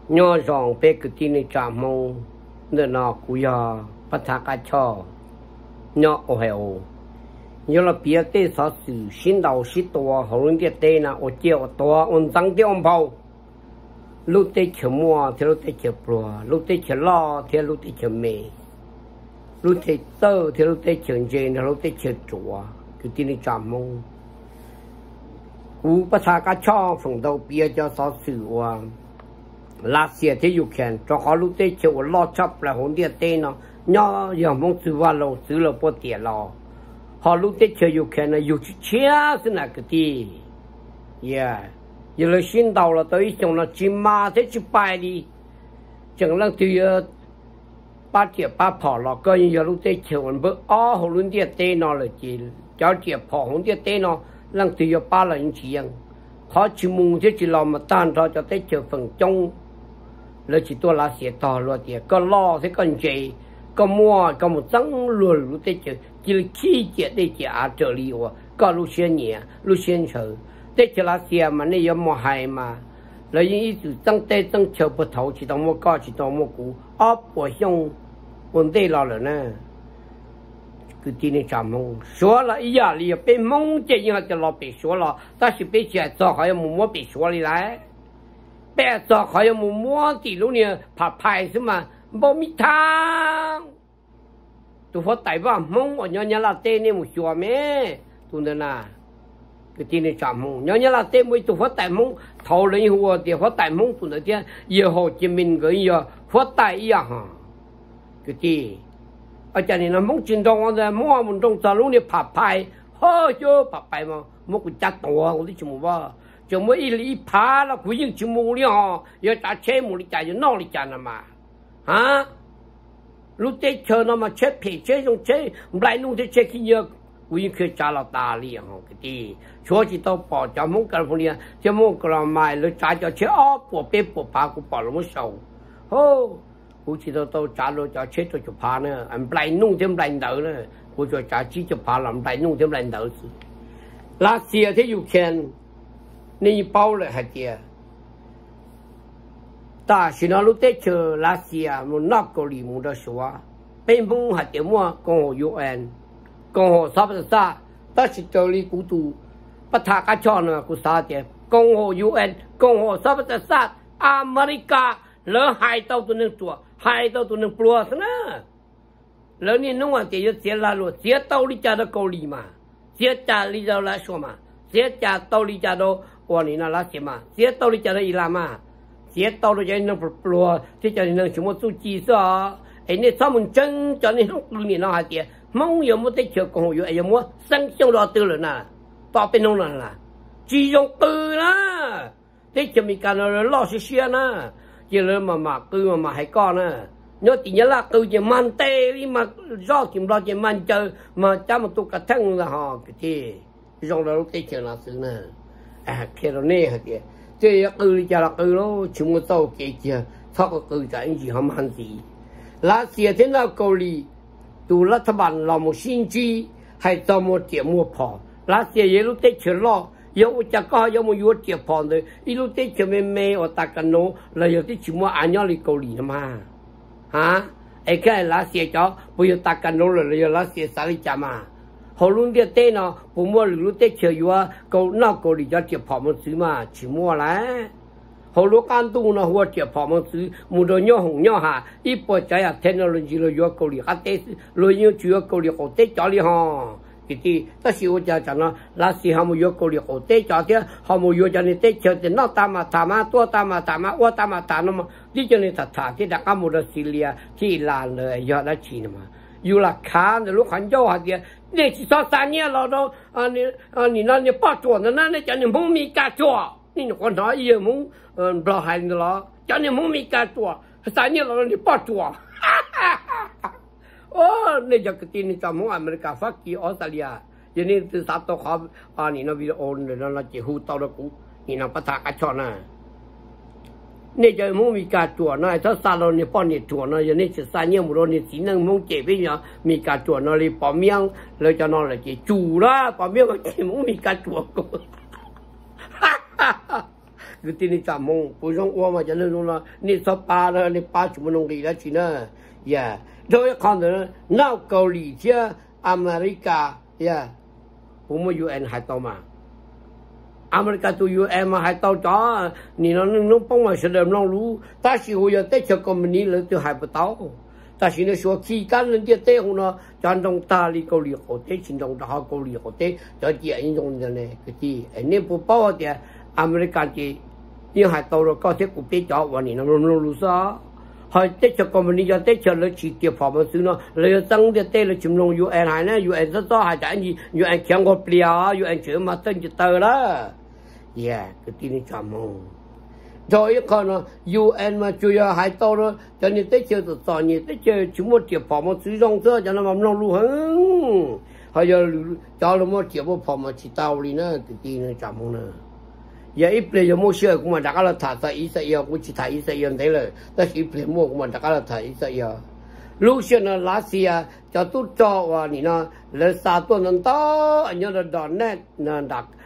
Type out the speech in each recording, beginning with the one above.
nhỏ rong bé cái tin này chạm mông nên nó cúi giờ bắt thác cá cho nhỏ ở heo nhớ là biết thế sao sự sinh đầu sinh toa họ luôn biết thế na ở chiều toa on trăng thế on bao lúc thế chờ mua thì lúc thế chờ bùa lúc thế chờ lo thì lúc thế chờ mê lúc thế tơ thì lúc thế chờ dên lúc thế chờ chùa cái tin này chạm mông cú bắt thác cá cho phòng đầu biết cho sao sự là xe thế yêu khen cho họ lúc thế chờ lo chấp là hồn biết thế nó nhỏ giờ mong sự vào lâu sự là bao tiền lo họ lúc tết chơi yêu khen là yêu chia thế nào cái gì, yeah, giờ là xin đầu là tới trong là chim ma thế chụp bài đi, chẳng là từ ba triệu ba phò là coi như giờ lúc tết chơi còn bữa họ lúc tết tết nó là chỉ cho triệu phò lúc tết tết nó lần từ giờ ba là những chuyện, họ chỉ muốn thế chỉ làm mà tan cho tết chơi phần trong, là chỉ tôi là sẽ to rồi thì có lo thế còn gì, có mua có một trắng luôn lúc tết chơi chỉ là khi chết để trả trợ lý của có lúc xuyên nhẹ lúc xuyên chờ để cho là xe mà này có mua hay mà là những ý từ tăng tê tăng chờ bớt thầu chỉ tao mua cao chỉ tao mua cũ ốp của xong vấn đề là nè cứ tin này chạm mông số là ý là liền bị mông chết nhưng mà cho nó bị số là ta chỉ bị chết cho họ mua bị số đi lại bị cho họ mua thì lúc này phá phai chứ mà bao mi thang tôi phát tài vào mông ở nhà là tên này một chùa mẹ tôi nói là cái tên này chạm mông nhà là tên mới tôi phát tài mông thầu lấy hùa thì phát tài mông tôi nói thế giờ Hồ Chí Minh cái giờ phát tài à hả cái gì ở trên này nó mông chiến đấu rồi mua một trong giờ lúc này phá phai hơi chứ phá phai mà một cái chặt tổ tôi chỉ muốn vào chỉ mới ý phá là quý nhân chỉ muốn đi họ giờ trả chế muốn đi trả giờ nó đi trả mà hả lúc tết chờ nó mà chết phải chết trong chết lại nung thế chết khi nhớ quý khi trả là ta liền không cái gì chúa chỉ tao bỏ cho mông California cho mông còn mai lấy trả cho chết ó của bé của bà của bỏ nó mới sầu hô quý chỉ tao trả rồi cho chết cho bà nữa anh lại nung thêm lại đỡ nữa quý cho trả chỉ cho bà làm lại nung thêm lại đỡ là xia thế you can nên bao lại hạt kia ta chỉ nói lúc tết chờ lá xìa một nắp cầu lì một đợt xóa bên phong hạt tiền mua con hồ UN con hồ sắp ra ta chỉ chờ đi cú tù bắt thả cá cho nữa cú sa tiền con hồ UN con hồ sắp ra America lỡ hai tàu tụi nên chùa hai tàu tụi nên plua thế na lỡ nên nông ăn tiền sẽ là luôn sẽ tàu đi trả được cầu lì mà sẽ trả đi đâu là số mà sẽ trả tàu đi trả đâu quan này là lá xìa mà sẽ tàu đi trả đâu làm mà sẽ tao rồi cho nên nó plua thế cho nên nó chúng tôi chỉ sao anh này sao mình chân cho nên lúc này nó hại tiền mong nhiều một cái chuyện còn hồi ấy mua sang trong đó từ rồi nè tao bên nông là chỉ dùng từ là thế cho mình cần nó lo xí nè chỉ là mà từ mà hay con nè nhớ thì nhớ là từ chỉ man tê đi mà do kiếm lo chỉ man chơi mà cha một tụ cả thằng là họ cái gì dùng đó cái chuyện là sự nè cái đó nè hả kìa thế cứ cho là cứ nó chúng nó tàu kể chưa sao có cứ cái gì không ăn gì lá xìa thế nào cầu lì tụ là thằng bạn là một sinh chi hay cho một tiền mua phò lá xìa vậy lúc tết chơi lo yêu chắc có yêu một yêu tiền phò rồi lúc tết chơi mê mê ở ta cần nó là yêu tết chỉ mua ăn nhau đi cầu lì mà hả ấy cái lá xìa cho bây giờ ta cần nó là yêu lá xìa sao đi chả mà họ luôn biết tên nó bố mua lúc tết chơi vô cầu nó cầu đi cho tiền phò một xứ mà chỉ mua lại họ lúc ăn tu nó hoa tiền phò một xứ mua đồ nhỏ hồng nhỏ hà ít bữa trái à technology rồi vô cầu đi ăn tết rồi nhiều chuyện cầu đi cầu tết cho đi ha cái gì ta xíu cho nó là xí họ mua vô cầu đi cầu tết cho thế họ mua vô cho nên tết chơi thì nó tam mà tua tam mà qua tam mà nó mà đi cho nên thật cái đặc ăn một đồ xí lia thì là lời do đã chỉ mà yêu là khá rồi lúc hắn cho hạt kia để chỉ so sánh nhau là đâu anh nói như bắt chuột nó nói cho nên muốn mi cá chuột nên còn nói gì muốn bảo hành đó cho nên muốn mi cá chuột sánh nhau là như bắt chuột nên cho cái tin này cho muốn America phát kỳ Australia cho nên từ sáng tôi khó nó video rồi nó chỉ hút tao đó cũng nó bắt thả cá chuột nè nên cho muốn mi cá chuột nó cho sao nó bao nhiêu chuột nó cho nên chỉ sánh nhau một đôi nên chỉ năng muốn chế với nhau mi cá chuột nó đi bỏ miếng rồi cho nó là chỉ chủ đó bỏ miếng chỉ muốn mi cá chuột cái tin này chạm mông bồi rong qua mà cho nên luôn là nị sao ba đó nị ba chục nông đi đó chỉ nữa yeah rồi còn nữa nào Âu Mỹ chứ America yeah cũng mới UN hai tàu mà America tu UN mà hai tàu cho nị nó bông mà sẽ đem nó lú ta chỉ hồi giờ tết cho công ty lớn từ hai bờ tàu ta chỉ nói số khi can lên tiết tết hôm nó chọn trong ta đi Âu Mỹ họ tết chính trong đó Âu Mỹ họ tết cho chị anh trong này cái gì anh nên bố bảo thì America chị nhưng hai tàu rồi có thể cũng biết cho và nị nó lú sao hồi tết cho công ty cho tết cho nó chỉ tiếp phòng mà xứ nó lấy tăng tiết tết là chủng long UN hai nè UN rất to hai cái gì UN chẳng có bia UN chữ mà tên chữ tờ đó yeah cái tin này chạm mông rồi còn UN mà chui hai tàu đó cho nên tết chơi từ tỏ như tết chơi chúng một tiếp phòng mà xứ rong xưa cho nó mà long lu hứng hồi giờ cho nó một tiếp phòng mà chỉ tàu đi nữa cái tin này chạm mông nữa giờ ít bây mua xe cũng mà đã là thả tại Israel cũng chỉ thả Israel thế rồi, ta chỉ bây mua cũng mà đã là thả Israel. Lúc xưa nó lá xe cho tôi cho và你呢，来杀多人到，人家的那那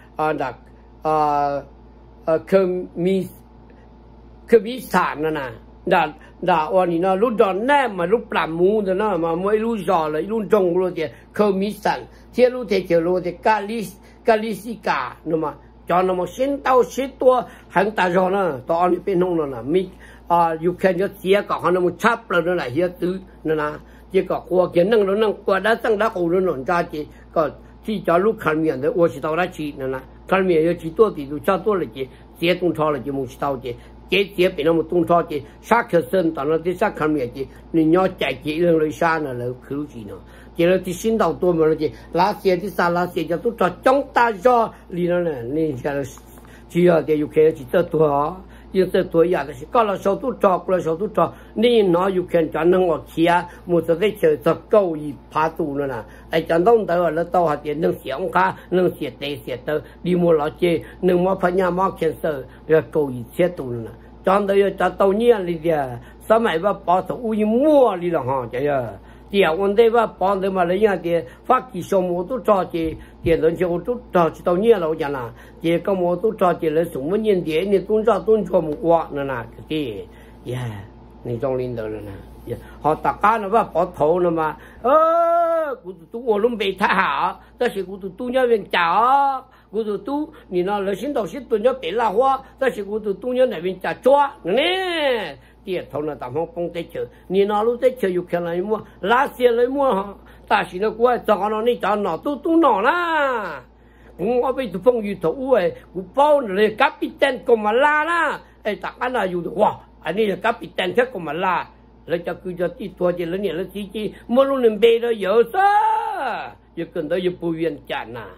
科米产的呢，那ว่า你呢，路到那嘛路ปลาหมู的呢嘛，没路少了，路中路的科米产，铁路的铁路的咖喱西咖，那么。cho nó một xin tao xin tua hàng ta rồi nè tao đi bên nông nè mi you can just see cả họ nó một chắp rồi nó lại hiện tứ nè chỉ có qua kiến năng nó năng qua đã tăng đã cổ nó nổn ra chỉ cho lúc khăn miệng đấy tôi chỉ tao đã chỉ nè khăn miệng chỉ tua thì tôi cho tua là chỉ tung cho là chỉ một tao chỉ bị nó một tung cho chỉ sát khởi sơn tao nó chỉ sát khăn miệng chỉ nên nhau chạy chỉ lên lấy xa nè là khử gì nữa chỉ là thì xin đầu tôi mà nó lá xe thì sao lá xe cho tôi cho trong ta cho đi nó này nên chỉ là để UK chỉ tới tuổi nhưng tới tuổi giờ thì có là số tôi cho nên nó UK cho năng ở kia một số cái chơi tập câu gì phá tù nữa nè ai chẳng đông tới là tao hạt tiền nâng xẻng cá nâng xẻ tê đi mua lọ chê nâng mua phải nhà mua cancer rồi câu gì xẻ tù nữa chọn tới cho tao nhiên đi kìa sao mày bà bỏ thầu uy mua đi là họ chạy à tiền vấn đề bà bỏ tới mà lấy nhà tiền phát kỳ số một tôi cho chị tiền lớn cho tôi cho chị tao nhiên là vậy nè chị có một tôi cho chị lấy súng nhân tiền nên tôi cho một quả nữa nè cái gì này trong linh đời nè họ tất cả nó bà bỏ thầu nữa mà tôi我拢没太好但是tôi nhớ về chảo tôi你那来新到新蹲要别拉花但是tôi nhớ那边家抓呢tiền thầu là tạm không công tế chờ, nhìn nó lúc tế chờ yêu khen lại mua, lá xe lấy mua, ta chỉ nó qua cho nó đi cho nó tu nó啦，我被tu phong yêu thầu ấy,我包你 captain 咁嘛啦啦，大家那有哇，anh ấy là captain thế咁嘛啦，lấy cho cứ cho tí tua chỉ lấy nhiều lấy chỉ mua luôn nên bê đó dở sao, giờ cần tới giờ bùi viện chán à.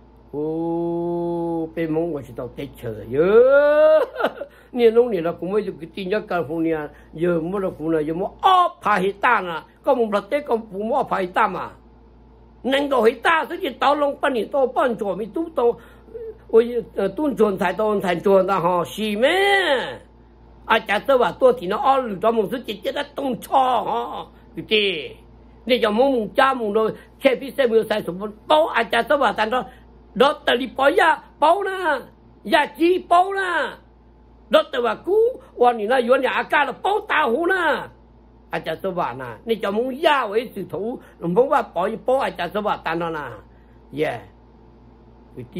Bê mong của chị tao tết chờ nhiều lúc này là cũng mới được cái tin nhắn California giờ mua được cũng là giờ mua phải hết ta nè có một lần tết có phụ mua phải ta mà nên đồ hết ta thế thì tao long bán thì tao bán cho mình tú tao ôi tuôn chuẩn thay tao thành chuẩn ta họ xì mẹ chả tao bảo tôi thì nó lử cho một số chuyện đã tung cho họ cái gì nên giờ muốn cha muốn rồi xe phía xe mưa sai sụp bao chả tao bảo thành đó đó ta đi bỏ ra bao nè giá trị bao nè đó ta bảo cúวันนี้นะย้อนอย่างอาการเรา包大壶นะอาจารย์สวัสดิ์นะนี่จะมุ่งยาวไอ้สิถูหลวงพ่อว่าปล่อยป้ออาจารย์สวัสดิ์ตานนะเย่ไปที่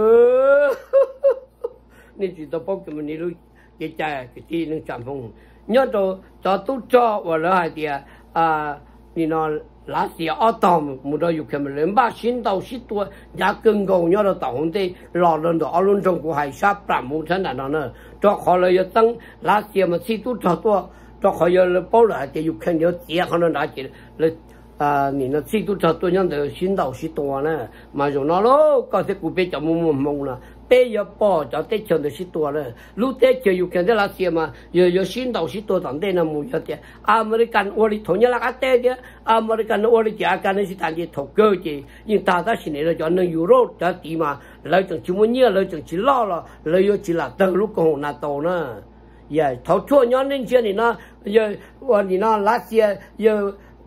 นี่จิตตป้องกันมันนี่รู้ใจไปที่นึงจำพงย้อนตัวจะตู้จ่อว่าแล้วไอ้เดียนี่นอนlá xì ở tàu một đôi dục kèm lên ba xin tàu xin tua giá cưng cầu nhau là tàu hôm nay lò lên đó ở luôn trong của hải sát làm một thế nào nữa cho họ là giờ tăng lá xì mà xì tu cho họ giờ là bao lại thì dục kèm giờ tiếc họ nó đã chỉ là nhìn nó xì tu cho nhau để xin tàu xin tua nè mà rồi nó lo có thể cũng biết cho mông là bây giờ bỏ cho tết chơi được xịt tua rồi, lúc tết chơi yêu khen thế là gì mà, giờ xin đầu xịt tua tận đây là mùi cho thế, American ori thổi nhá là cái tết chứ, American ori chỉ cái này chỉ thành chỉ thầu cơ chứ, nhưng ta xin này là cho nên Euro cho tí mà, lấy chừng chỉ muốn nhớ lấy chừng chỉ lo là, lấy vô chỉ là từ lúc còn nát tàu nữa, giờ thầu chua nhá nên chuyện này nó, giờ nó lá xe giờ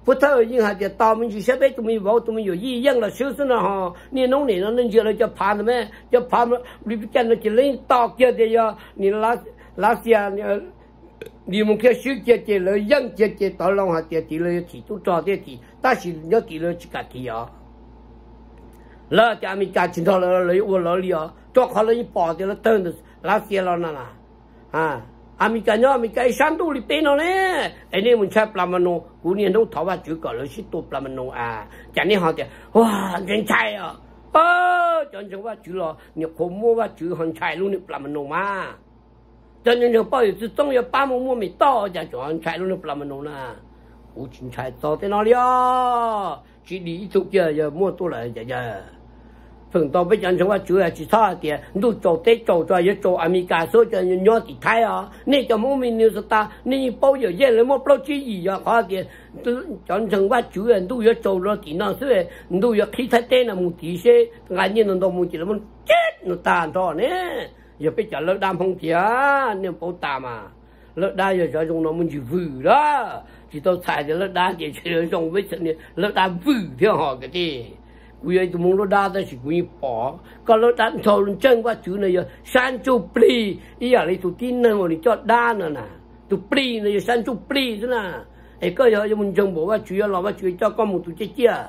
不特因下就到门去设备都没有，都没有一样了，就是呢哈，你弄你能觉了就怕的咩？就怕么？你不见了就人到家的呀，你那些你们看手节节了，样节节到弄下节节了提都找的提，但是要提了几个提啊？那家咪家今朝了我老里啊，做好了一包的了，等的那些了那啦啊。Amikanya sandu li peno ne ini muncul pelamano kuning tu tahu juga kalau situ pelamano jadi hati wah jencai jangan coba jual ni komo wa jual jencai lu ni pelamano mah jangan coba itu tong ya pamu mu mi tahu jangan jencai lu ni pelamano na jencai tahu di mana ya jadi itu dia ya mua tu lah ya phần to bây giờ chúng ta chủ yếu chỉ sao thì nụ trâu tết trâu cho những trâu America số cho những nhỏ thì thái à nên cho mỗi mình như ta nên bao giờ vậy là một bao chi gì à có thì chọn chúng ta chủ yếu nụ yếu trâu rồi thì nó sẽ nụ yếu khi thái tết là một tí xe ngay như nó một chỉ là một chết nó tàn thôi nè giờ bây giờ lợn đam không thiệt nên bao tà mà lợn đam giờ cho chúng nó muốn chỉ vử đó chỉ tao xài cho lợn đam chỉ dùng với sự này lợn đam vử theo họ cái gì quý ấy tụi mình nó đa tới chỉ quý bỏ, còn nó đánh thầu chân qua chữ này san chu pli, ý là lấy tụi tin này mà đi cho đa nữa nè, tụi pli này san chu pli thế nè, ấy có giờ cho mình trồng bộ qua chữ là qua chữ cho con một tụi chết chia,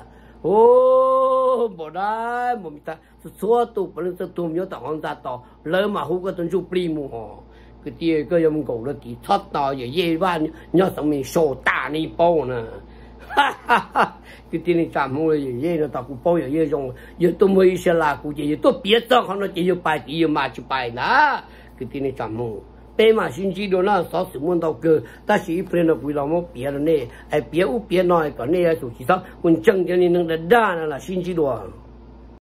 ô bỏ đá, bỏ ta số tụi bọn nó tụi nhớ tao hoàng gia tao, lỡ mà hú cái tụi chu pli mù họ, cái tia cái mình cổ nó tí thoát tao giờ dễ van nhớ xong mình sổ tả này bao nè. cái tiền này chạm mua gì vậy nó tao cũng bao giờ vậy dùng giờ tôi mới sẽ là cũng chỉ tôi biết cho họ nó chỉ bài chỉ mà chỉ bài đó cái tiền này chạm mua bây mà xin chỉ đồ nó sáu十万到个但是一般的为了么别的呢哎别无别nói còn này là chủ chỉ sao còn chân cho nên nó đã đa là xin chỉ đồ